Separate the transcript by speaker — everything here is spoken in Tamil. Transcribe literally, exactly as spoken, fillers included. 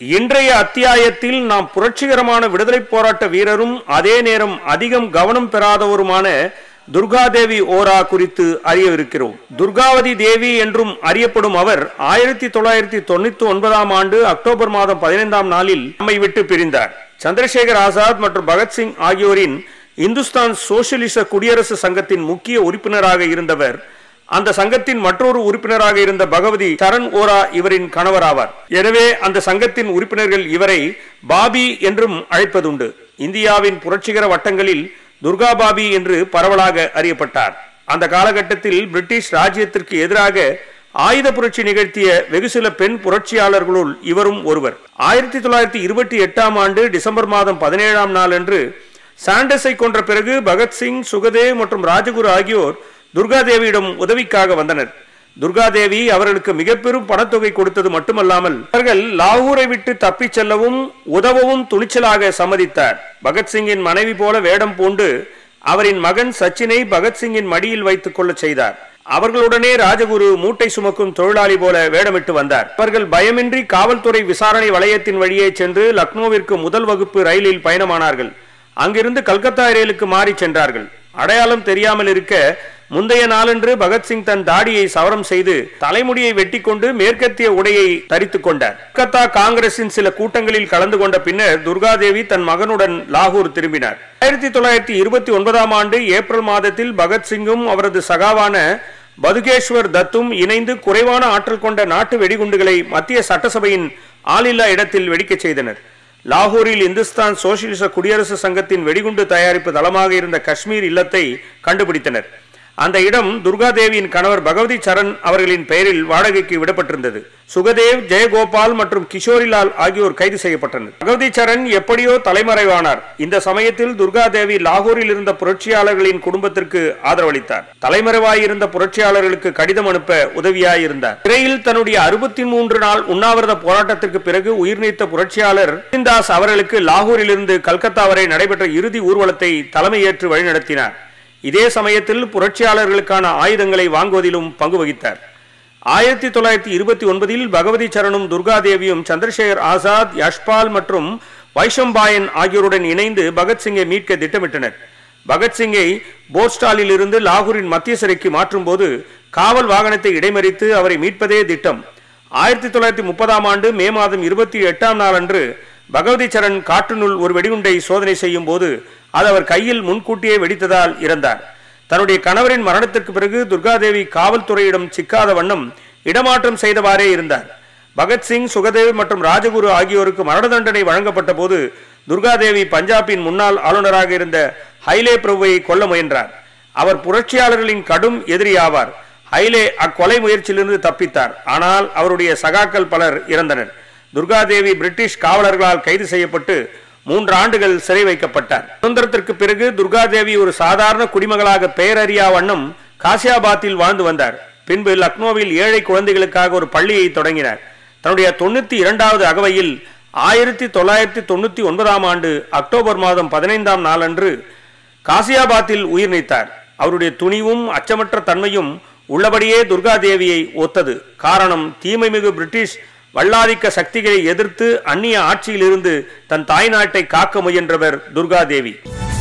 Speaker 1: இன்றைய அத்தியாயத்தில் நாம் புரட்சிகரமான விடுதலை போராட்ட வீரரும் அதே நேரம் அதிகம் கவனம் பெறாதவருமான துர்காதேவி ஓரா குறித்து அறியவிருக்கிறோம். துர்காவதி தேவி என்றும் அறியப்படும் அவர் ஆயிரத்தி தொள்ளாயிரத்தி தொண்ணூத்தி ஒன்பதாம் ஆண்டு அக்டோபர் மாதம் பதினைந்தாம் நாளில் நம்மை விட்டு பிரிந்தார். சந்திரசேகர் ஆசாத் மற்றும் பகத்சிங் ஆகியோரின் இந்துஸ்தான் சோசியலிச குடியரசு சங்கத்தின் முக்கிய உறுப்பினராக இருந்தவர். அந்த சங்கத்தின் மற்றொரு உறுப்பினராக இருந்த பகவதி சரண் ஓரா இவரின் கணவர் ஆவார். எனவே அந்த சங்கத்தின் உறுப்பினர்கள் இவரை பாபி என்றும் அழைப்பதுண்டு. இந்தியாவின் புரட்சிகர வட்டங்களில் துர்கா பாபி என்று பரவலாக அறியப்பட்டார். அந்த காலகட்டத்தில் பிரிட்டிஷ் ராஜ்யத்திற்கு எதிராக ஆயுத புரட்சி நிகழ்த்திய வெகு சில பெண் புரட்சியாளர்களுள் இவரும் ஒருவர். ஆயிரத்தி தொள்ளாயிரத்தி இருபத்தி எட்டாம் ஆண்டு டிசம்பர் மாதம் பதினேழாம் நாள் அன்று சாண்டஸை கொன்ற பிறகு பகத்சிங், சுகதேவ் மற்றும் ராஜகுரு ஆகியோர் துர்காதேவியிடம் உதவிக்காக வந்தனர். துர்காதேவி அவர்களுக்கு மிக பெரும் பணத்தொகை கொடுத்தது மட்டுமல்லாமல் அவர்கள் லாகூரை விட்டு தப்பிச் செல்லவும் உதவவும் துணிச்சலாக சம்மதித்தார். பகத்சிங்கின் மனைவி போல வேடம் பூண்டு அவரின் மகன் சச்சினை பகத்சிங்கின் மடியில் வைத்துக் கொள்ள செய்தார். அவர்களுடனே ராஜகுரு மூட்டை சுமக்கும் தொழிலாளி போல வேடமிட்டு வந்தார். அவர்கள் பயமின்றி காவல்துறை விசாரணை வளையத்தின் வழியே சென்று லக்னோவிற்கு முதல் வகுப்பு ரயிலில் பயணமானார்கள். அங்கிருந்து கல்கத்தா ரயிலுக்கு மாறி சென்றார்கள். அடையாளம் தெரியாமல் இருக்க முந்தைய நாளன்று பகத்சிங் தன் தாடியை சவரம் செய்து தலைமுடியை வெட்டி கொண்டு மேற்கத்திய உடையை தரித்துக் கொண்டார். கல்கத்தா காங்கிரசின் சில கூட்டங்களில் கலந்து கொண்ட பின்னர் துர்காதேவி தன் மகனுடன் லாகூர் திரும்பினார். ஆயிரத்தி தொள்ளாயிரத்தி இருபத்தி ஒன்பதாம் ஆண்டு ஏப்ரல் மாதத்தில் பகத்சிங்கும் அவரது சகாவான பதுகேஸ்வர் தத்தும் இணைந்து குறைவான ஆற்றல் கொண்ட நாட்டு வெடிகுண்டுகளை மத்திய சட்டசபையின் ஆளில்லா இடத்தில் வெடிக்கச் செய்தனர். லாகூரில் இந்துஸ்தான் சோசியலிச குடியரசு சங்கத்தின் வெடிகுண்டு தயாரிப்பு தளமாக இருந்த காஷ்மீர் இல்லத்தை கண்டுபிடித்தனர். அந்த இடம் துர்காதேவியின் கணவர் பகவதி சரண் அவர்களின் பெயரில் வாடகைக்கு விடப்பட்டிருந்தது. சுகதேவ், ஜெயகோபால் மற்றும் கிஷோரிலால் ஆகியோர் கைது செய்யப்பட்டனர். பகவதி சரண் எப்படியோ தலைமறைவானார். இந்த சமயத்தில் துர்காதேவி லாகூரில் இருந்த புரட்சியாளர்களின் குடும்பத்திற்கு ஆதரவளித்தார். தலைமறைவாயிருந்த புரட்சியாளர்களுக்கு கடிதம் அனுப்ப உதவியாயிருந்தார். சிறையில் தன்னுடைய அறுபத்தி மூன்று நாள் உண்ணாவிரத போராட்டத்திற்கு பிறகு உயிர் நீத்த புரட்சியாளர் தாஸ் அவர்களுக்கு லாகூரில் இருந்து கல்கத்தா வரை நடைபெற்ற இறுதி ஊர்வலத்தை தலைமையேற்று வழிநடத்தினார். இதே சமயத்தில் புரட்சியாளர்களுக்கான ஆயுதங்களை வாங்குவதிலும் பங்கு வகித்தார். ஆயிரத்தி தொள்ளாயிரத்தி இருபத்தி ஒன்பதில் பகவதி சரணும் துர்காதேவியும் சந்திரசேகர் ஆசாத், யஷ்பால் மற்றும் வைஷம்பாயன் ஆகியோருடன் இணைந்து பகத்சிங்கை மீட்க திட்டமிட்டனர். பகத்சிங்கை போர்ஸ்டாலில் இருந்து லாகூரின் மத்திய சிறைக்கு மாற்றும் போது காவல் வாகனத்தை இடைமறித்து அவரை மீட்பதே திட்டம். ஆயிரத்தி தொள்ளாயிரத்தி முப்பதாம் ஆண்டு மே மாதம் இருபத்தி எட்டாம் நாள் அன்று பகவதி சரண் காற்றினுள் ஒரு வெடிகுண்டை சோதனை செய்யும் போது அது அவர் கையில் முன்கூட்டியே வெடித்ததால் இறந்தார். தன்னுடைய கணவரின் மரணத்திற்கு பிறகு துர்காதேவி காவல்துறையிடம் சிக்காத வண்ணம் இடமாற்றம் செய்தவாறே இருந்தார். பகத்சிங், சுகதேவ் மற்றும் ராஜகுரு ஆகியோருக்கு மரண தண்டனை வழங்கப்பட்ட போது துர்காதேவி பஞ்சாபின் முன்னாள் ஆளுநராக இருந்த ஹைலே பிரபுவை கொல்ல முயன்றார். அவர் புரட்சியாளர்களின் கடும் எதிரியாவார். ஹைலே அக்கொலை முயற்சியிலிருந்து தப்பித்தார். ஆனால் அவருடைய சகாக்கள் பலர் இறந்தனர். துர்காதேவி பிரிட்டிஷ் காவலர்களால் கைது செய்யப்பட்டு மூன்று ஆண்டுகள் சிறை வைக்கப்பட்டார். சுதந்திரத்திற்கு பிறகு துர்காதேவி ஒரு சாதாரண குடிமகளாக பெயரறியா வண்ணம் காசியாபாத்தில் வாழ்ந்து வந்தார். பின்பு லக்னோவில் ஏழை குழந்தைகளுக்காக ஒரு பள்ளியை தொடங்கினார். தன்னுடைய தொண்ணூத்தி இரண்டாவது அகவையில் ஆயிரத்தி தொள்ளாயிரத்தி தொண்ணூத்தி ஒன்பதாம் ஆண்டு அக்டோபர் மாதம் பதினைந்தாம் நாளன்று காசியாபாத்தில் உயிர் நீத்தார். அவருடைய துணிவும் அச்சமற்ற தன்மையும் உள்ளபடியே துர்காதேவியை ஒத்தது. காரணம், தீமைமிகு பிரிட்டிஷ் வல்லாதிக்க சக்திகளை எதிர்த்து அந்நிய ஆட்சியில் இருந்து தன் தாய்நாட்டை காக்க முயன்றவர் துர்காதேவி.